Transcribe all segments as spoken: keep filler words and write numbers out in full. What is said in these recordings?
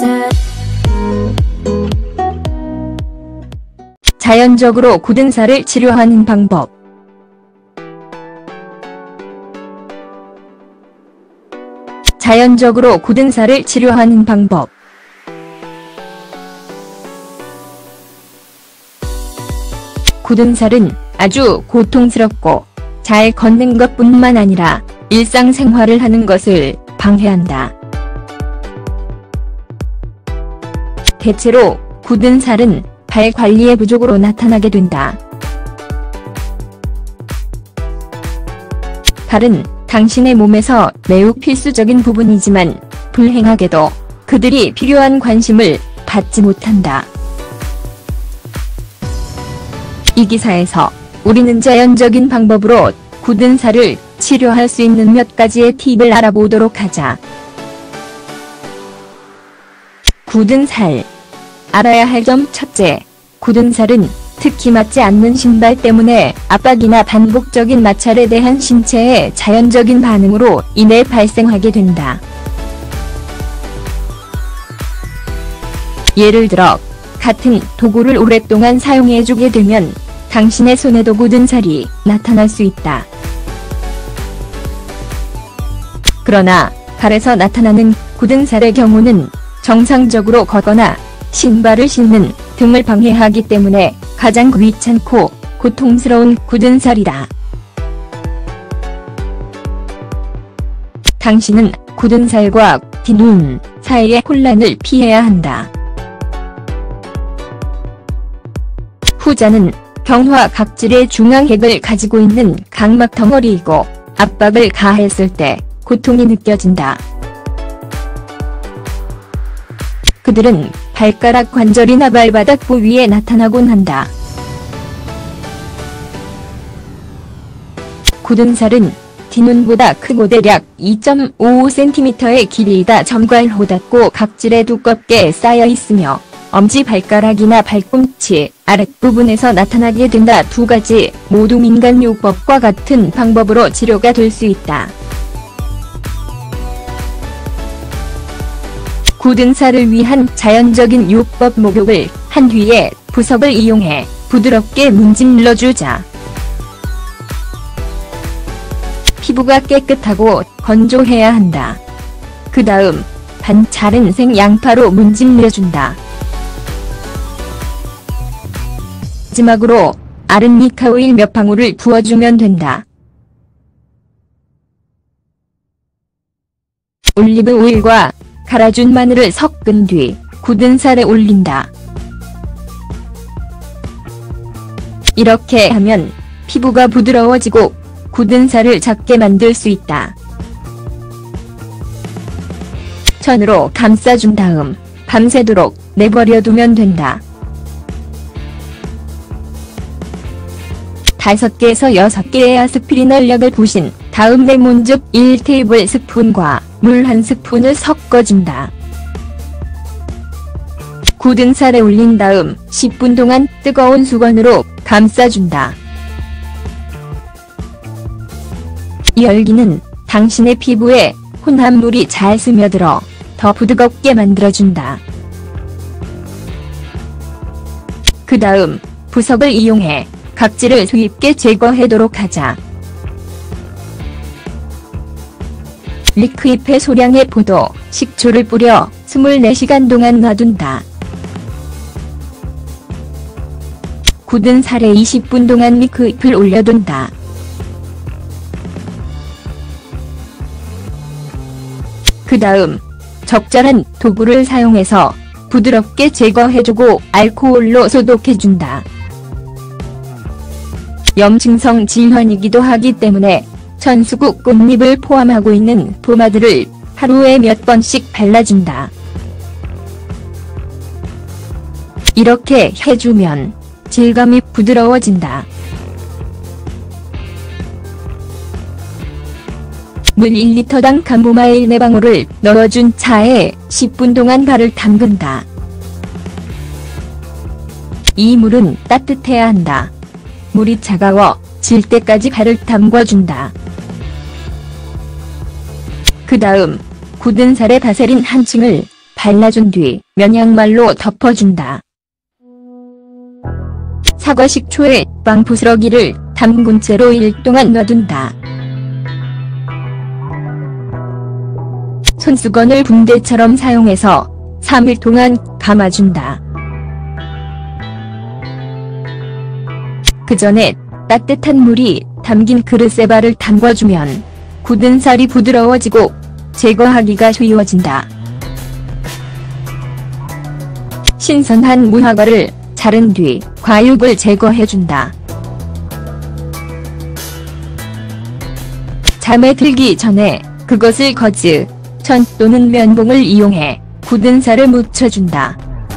자연적으로 굳은 살을 치료하는 방법. 자연적으로 굳은 살을 치료하는 방법. 굳은 살은 아주 고통스럽고 잘 걷는 것뿐만 아니라 일상생활을 하는 것을 방해한다. 대체로 굳은 살은 발 관리의 부족으로 나타나게 된다. 발은 당신의 몸에서 매우 필수적인 부분이지만 불행하게도 그들이 필요한 관심을 받지 못한다. 이 기사에서 우리는 자연적인 방법으로 굳은 살을 치료할 수 있는 몇 가지의 팁을 알아보도록 하자. 굳은 살. 알아야 할 점 첫째. 굳은 살은 특히 맞지 않는 신발 때문에 압박이나 반복적인 마찰에 대한 신체의 자연적인 반응으로 인해 발생하게 된다. 예를 들어 같은 도구를 오랫동안 사용해주게 되면 당신의 손에도 굳은 살이 나타날 수 있다. 그러나 발에서 나타나는 굳은 살의 경우는 정상적으로 걷거나 신발을 신는 등을 방해하기 때문에 가장 귀찮고 고통스러운 굳은 살이다. 당신은 굳은 살과 뒤눈 사이의 혼란을 피해야 한다. 후자는 경화 각질의 중앙핵을 가지고 있는 각막 덩어리이고 압박을 가했을 때 고통이 느껴진다. 그들은 발가락 관절이나 발바닥 부위에 나타나곤 한다. 굳은 살은 뒤눈보다 크고 대략 이 점 오오 센티미터의 길이이다 점괄호 닿고 각질에 두껍게 쌓여 있으며 엄지발가락이나 발꿈치 아랫부분에서 나타나게 된다. 두 가지 모두 민간요법과 같은 방법으로 치료가 될 수 있다. 굳은 살을 위한 자연적인 요법 목욕을 한 뒤에 부석을 이용해 부드럽게 문질러주자. 피부가 깨끗하고 건조해야 한다. 그 다음 반 자른 생양파로 문질러준다. 마지막으로 아르니카 오일 몇 방울을 부어주면 된다. 올리브 오일과 갈아준 마늘을 섞은 뒤 굳은 살에 올린다. 이렇게 하면 피부가 부드러워지고 굳은 살을 작게 만들 수 있다. 천으로 감싸준 다음 밤새도록 내버려두면 된다. 다섯 개에서 여섯 개의 아스피린 얼력을 부신 다음 레몬즙 일 테이블스푼과 물 한 스푼을 섞어준다. 굳은 살에 올린 다음 십 분 동안 뜨거운 수건으로 감싸준다. 이 열기는 당신의 피부에 혼합물이 잘 스며들어 더 부드럽게 만들어준다. 그 다음 부석을 이용해 각질을 수입게 제거하도록 하자. 리크잎에 소량의 포도, 식초를 뿌려 이십사 시간 동안 놔둔다. 굳은 살에 이십 분 동안 리크잎을 올려둔다. 그 다음 적절한 도구를 사용해서 부드럽게 제거해주고 알코올로 소독해준다. 염증성 질환이기도 하기 때문에 천수국 꽃잎을 포함하고 있는 포마드를 하루에 몇 번씩 발라준다. 이렇게 해주면 질감이 부드러워진다. 물 일 리터당 카모마일 네 방울을 넣어준 차에 십 분 동안 발을 담근다. 이 물은 따뜻해야 한다. 물이 차가워 질 때까지 발을 담궈준다. 그 다음 굳은 살에 바세린 한 층을 발라준 뒤 면양말로 덮어준다. 사과 식초에 빵 부스러기를 담근 채로 일 동안 놔둔다. 손수건을 붕대처럼 사용해서 삼 일 동안 감아준다. 그 전에 따뜻한 물이 담긴 그릇에 발을 담궈주면 굳은 살이 부드러워지고 제거하기가 쉬워진다. 신선한 무화과를 자른 뒤 과육을 제거해준다. 잠에 들기 전에 그것을 거즈, 천 또는 면봉을 이용해 굳은 살을 묻혀준다.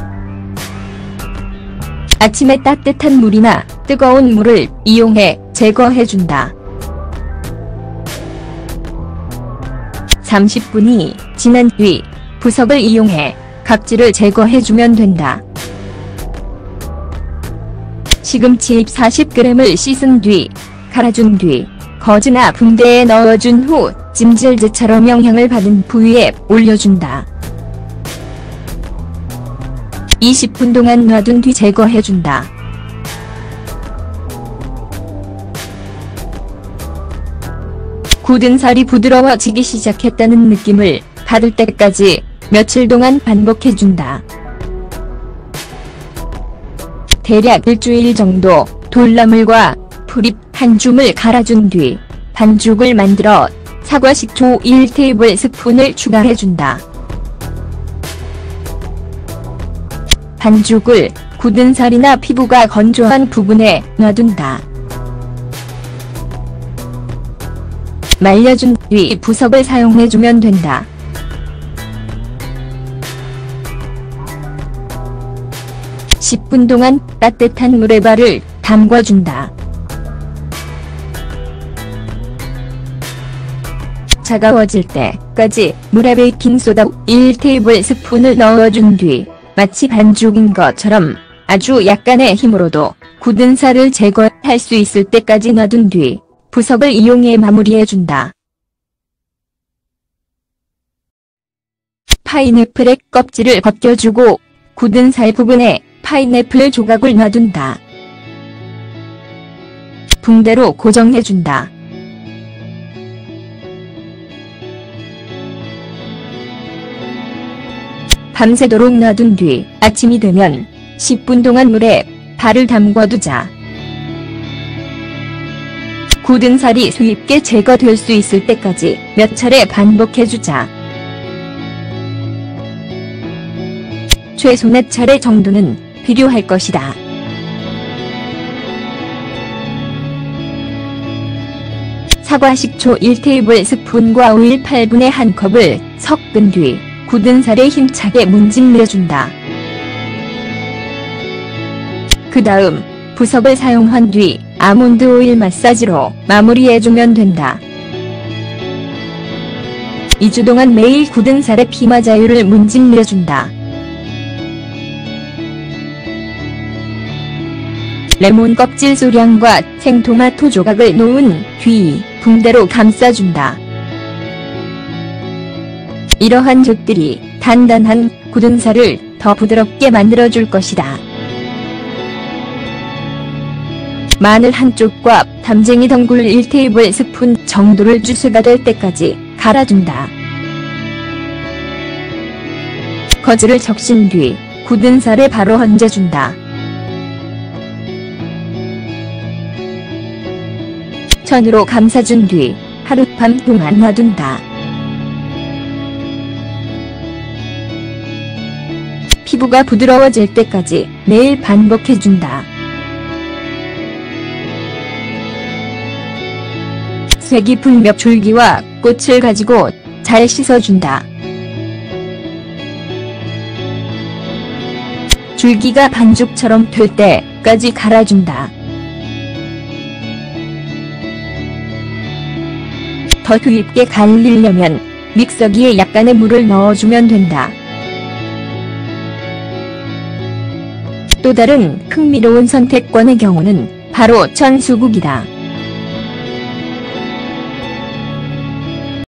아침에 따뜻한 물이나 뜨거운 물을 이용해 제거해준다. 삼십 분이 지난 뒤 부석을 이용해 각질을 제거해주면 된다. 시금치 잎 사십 그램을 씻은 뒤 갈아준 뒤 거즈나 붕대에 넣어준 후 찜질제처럼 영향을 받은 부위에 올려준다. 이십 분 동안 놔둔 뒤 제거해준다. 굳은 살이 부드러워지기 시작했다는 느낌을 받을 때까지 며칠 동안 반복해준다. 대략 일주일 정도 돌나물과 풀잎 한 줌을 갈아준 뒤 반죽을 만들어 사과 식초 일 테이블 스푼을 추가해준다. 반죽을 굳은 살이나 피부가 건조한 부분에 놔둔다. 말려준 뒤 부석을 사용해주면 된다. 십 분 동안 따뜻한 물에 발을 담궈준다. 차가워질 때까지 물에 베이킹소다 일 테이블 스푼을 넣어준 뒤 마치 반죽인 것처럼 아주 약간의 힘으로도 굳은 살을 제거할 수 있을 때까지 놔둔 뒤 부석을 이용해 마무리해준다. 파인애플의 껍질을 벗겨주고 굳은 살 부분에 파인애플 조각을 놔둔다. 붕대로 고정해준다. 밤새도록 놔둔 뒤 아침이 되면 십 분 동안 물에 발을 담궈두자. 굳은 살이 쉽게 제거될 수 있을 때까지 몇 차례 반복해주자. 최소 네 차례 정도는 필요할 것이다. 사과 식초 일 테이블 스푼과 오일 팔 분의 한 컵을 섞은 뒤 굳은 살에 힘차게 문질러준다. 그 다음 부석을 사용한 뒤 아몬드 오일 마사지로 마무리해주면 된다. 이 주 동안 매일 굳은 살에 피마 자유를 문질러준다. 레몬 껍질 소량과 생토마토 조각을 놓은 뒤 붕대로 감싸준다. 이러한 죽들이 단단한 굳은 살을 더 부드럽게 만들어줄 것이다. 마늘 한쪽과 담쟁이 덩굴 일 테이블 스푼 정도를 주스가 될 때까지 갈아준다. 거즈를 적신 뒤 굳은 살에 바로 얹어준다. 천으로 감싸준 뒤 하룻밤 동안 놔둔다. 피부가 부드러워질 때까지 매일 반복해준다. 쇠 깊은 몇 줄기와 꽃을 가지고 잘 씻어준다. 줄기가 반죽처럼 될 때까지 갈아준다. 더 깊게 갈리려면 믹서기에 약간의 물을 넣어주면 된다. 또 다른 흥미로운 선택권의 경우는 바로 천수국이다.